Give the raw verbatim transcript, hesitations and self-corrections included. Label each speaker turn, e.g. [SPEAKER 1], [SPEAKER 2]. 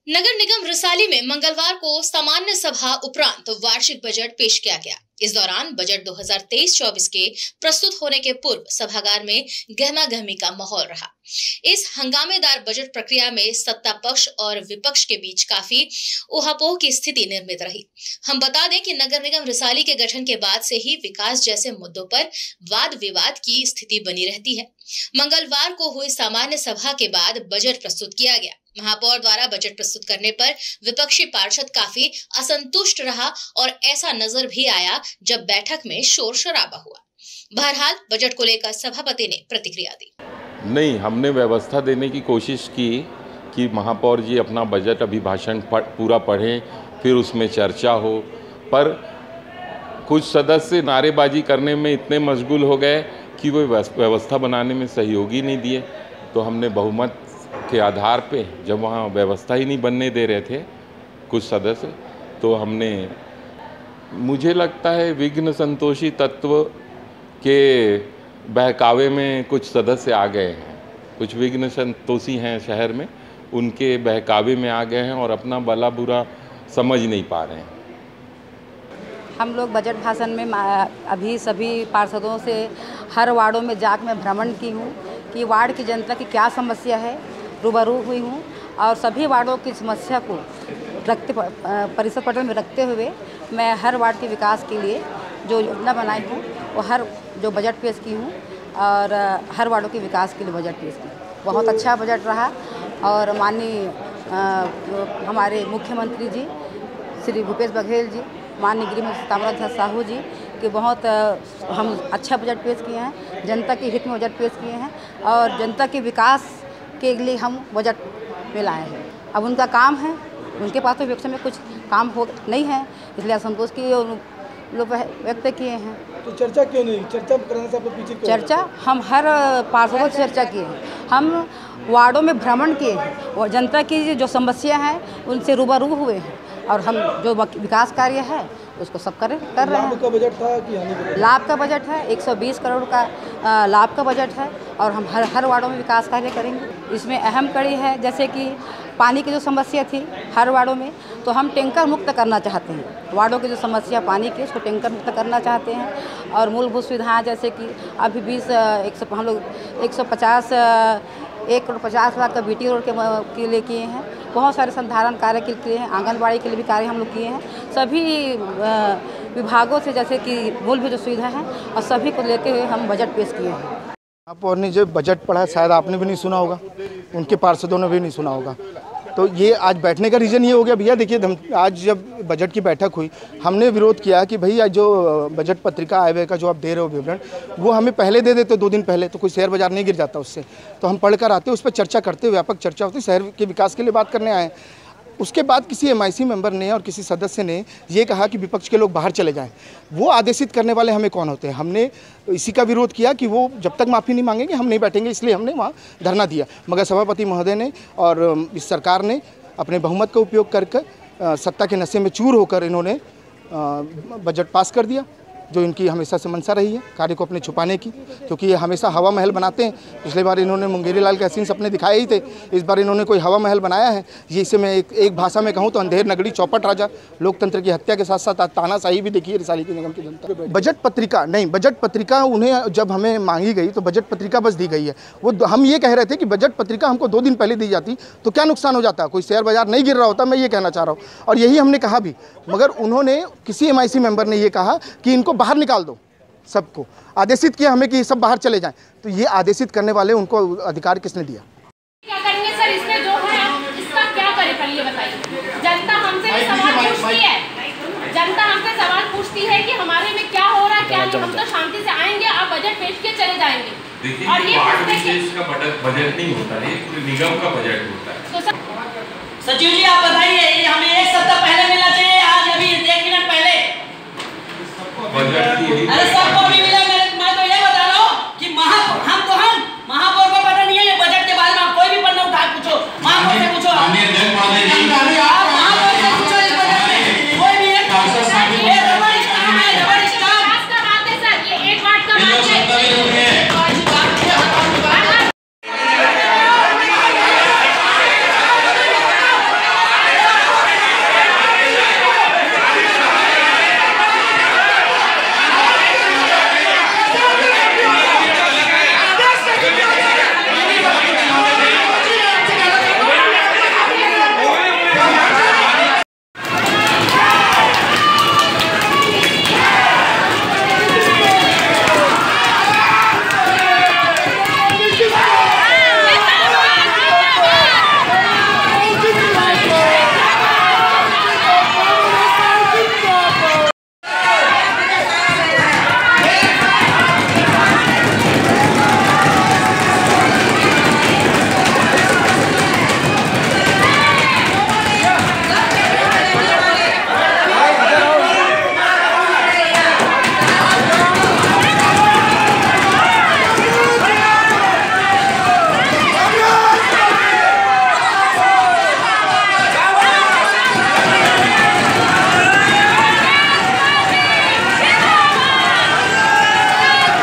[SPEAKER 1] नगर निगम रिसाली में मंगलवार को सामान्य सभा उपरांत वार्षिक बजट पेश किया गया। इस दौरान बजट दो हज़ार तेईस चौबीस के प्रस्तुत होने के पूर्व सभागार में गहमा गहमी का माहौल रहा। इस हंगामेदार बजट प्रक्रिया में सत्ता पक्ष और विपक्ष के बीच काफी ऊहापोह की स्थिति निर्मित रही। हम बता दें कि नगर निगम रिसाली के गठन के बाद से ही विकास जैसे मुद्दों पर वाद विवाद की स्थिति बनी रहती है। मंगलवार को हुई सामान्य सभा के बाद बजट प्रस्तुत किया गया। महापौर द्वारा बजट प्रस्तुत करने पर विपक्षी पार्षद काफी असंतुष्ट रहा और ऐसा नजर भी आया जब बैठक में शोर शराबा हुआ। बहरहाल बजट को लेकर सभापति ने प्रतिक्रिया दी।
[SPEAKER 2] नहीं, हमने व्यवस्था देने की कोशिश की कि महापौर जी अपना बजट अभिभाषण पूरा पढ़ें, फिर उसमें चर्चा हो, पर कुछ सदस्य नारेबाजी करने में इतने मशगूल हो गए कि वो व्यवस्था बनाने में सहयोगी नहीं दिए। तो हमने बहुमत के आधार पे, जब वहाँ व्यवस्था ही नहीं बनने दे रहे थे कुछ सदस्य, तो हमने, मुझे लगता है विघ्न संतोषी तत्व के बहकावे में कुछ सदस्य आ गए हैं। कुछ विघ्न संतोषी हैं शहर में, उनके बहकावे में आ गए हैं और अपना भला बुरा समझ नहीं पा रहे हैं।
[SPEAKER 3] हम लोग बजट भाषण में अभी सभी पार्षदों से हर वार्डों में जाकर मैं भ्रमण की हूँ कि वार्ड की जनता की क्या समस्या है, रूबरू हुई हूँ और सभी वार्डों की समस्या को रखते परिषद पटल में रखते हुए मैं हर वार्ड के विकास के लिए जो योजना बनाई हूँ वो हर जो बजट पेश की हूँ और हर वार्डों के विकास के लिए बजट पेश की। बहुत अच्छा बजट रहा और माननीय हमारे मुख्यमंत्री जी श्री भूपेश बघेल जी, माननीय गृह मंत्री ताम्रध्वज साहू जी कि बहुत हम अच्छा बजट पेश किए हैं, जनता के हित में बजट पेश किए हैं और जनता के विकास के लिए हम बजट में लाए हैं। अब उनका काम है, उनके पास तो विपक्ष में कुछ काम हो नहीं है, इसलिए असंतोष की लोग व्यक्त किए हैं।
[SPEAKER 4] तो चर्चा क्यों नहीं? चर्चा करने से आप पीछे क्यों?
[SPEAKER 3] चर्चा हम हर पार्षदों से चर्चा किए हैं, हम वार्डों में भ्रमण किए हैं और जनता की जो समस्या है उनसे रूबरू हुए हैं और हम जो विकास कार्य है उसको सब कर कर रहे हैं।
[SPEAKER 4] लाभ का बजट था कि हानि का बजट?
[SPEAKER 3] लाभ का बजट है, एक सौ बीस करोड़ का लाभ का बजट है और हम हर हर वार्डों में विकास कार्य करेंगे। इसमें अहम कड़ी है जैसे कि पानी की जो समस्या थी हर वार्डों में, तो हम टैंकर मुक्त करना चाहते हैं। वार्डों की जो समस्या पानी की उसको टैंकर मुक्त करना चाहते हैं और मूलभूत सुविधाएँ जैसे कि अभी बीस एक सौ हम लोग एक सौ पचास एक करोड़ पचास लाख का बी टी रोड के, के लिए किए हैं। बहुत सारे संधारण कार्य के लिए हैं, आंगनबाड़ी के लिए भी कार्य हम लोग किए हैं। सभी विभागों से जैसे कि मूलभूत जो सुविधा है और सभी को लेते हुए हम बजट पेश किए हैं।
[SPEAKER 4] महापौर ने जो बजट पढ़ा शायद आपने भी नहीं सुना होगा, उनके पार्षदों ने भी नहीं सुना होगा। तो ये आज बैठने का रीज़न ये हो गया। भैया देखिए, हम आज जब बजट की बैठक हुई हमने विरोध किया कि भैया जो बजट पत्रिका आय व्यय का जो आप दे रहे हो विवरण, वो हमें पहले दे देते दो दिन पहले, तो कोई शेयर बाजार नहीं गिर जाता उससे। तो हम पढ़कर आते, उस पर चर्चा करते, व्यापक चर्चा होती, शहर के विकास के लिए बात करने आए। उसके बाद किसी एम आई सी मेंबर ने और किसी सदस्य ने ये कहा कि विपक्ष के लोग बाहर चले जाएं। वो आदेशित करने वाले हमें कौन होते हैं? हमने इसी का विरोध किया कि वो जब तक माफ़ी नहीं मांगेंगे हम नहीं बैठेंगे, इसलिए हमने वहाँ धरना दिया। मगर सभापति महोदय ने और इस सरकार ने अपने बहुमत का उपयोग करके सत्ता के नशे में चूर होकर इन्होंने बजट पास कर दिया, जो इनकी हमेशा से मंशा रही है कार्य को अपने छुपाने की, क्योंकि ये हमेशा हवा महल बनाते हैं। पिछले बार इन्होंने मुंगेरी लाल के हसीन सपने दिखाए ही थे, इस बार इन्होंने कोई हवा महल बनाया है। ये इसे मैं एक, एक भाषा में कहूँ तो अंधेर नगरी चौपट राजा, लोकतंत्र की हत्या के साथ साथ तानाशाही भी देखिए रिसाली की निगम की जनता। बजट पत्रिका नहीं, बजट पत्रिका उन्हें जब हमें मांगी गई तो बजट पत्रिका बस दी गई है। वो हम ये कह रहे थे कि बजट पत्रिका हमको दो दिन पहले दी जाती तो क्या नुकसान हो जाता, कोई शेयर बाजार नहीं गिर रहा होता, मैं ये कहना चाह रहा हूँ। और यही हमने कहा भी, मगर उन्होंने किसी एम आई सी मेंबर ने ये कहा कि इनको बाहर निकाल दो, सबको आदेशित किया हमें कि सब बाहर चले जाएं। तो ये आदेशित करने वाले उनको अधिकार किसने दिया?
[SPEAKER 5] क्या करेंगे सर इसमें जो है, इसका क्या करें पहले बताइए। जनता हमसे भी सवाल पूछती है, जनता हमसे सवाल पूछती है कि हमारे में क्या हो रहा है, क्या नहीं। हम तो शांति से आएंगे, आप बजट पेश के चले जाएंगे। और ये
[SPEAKER 2] वार्ड विशेष का बजट नहीं होता है, पूरे निगम का बजट होता है।
[SPEAKER 5] तो
[SPEAKER 6] सचिव जी आप बताइए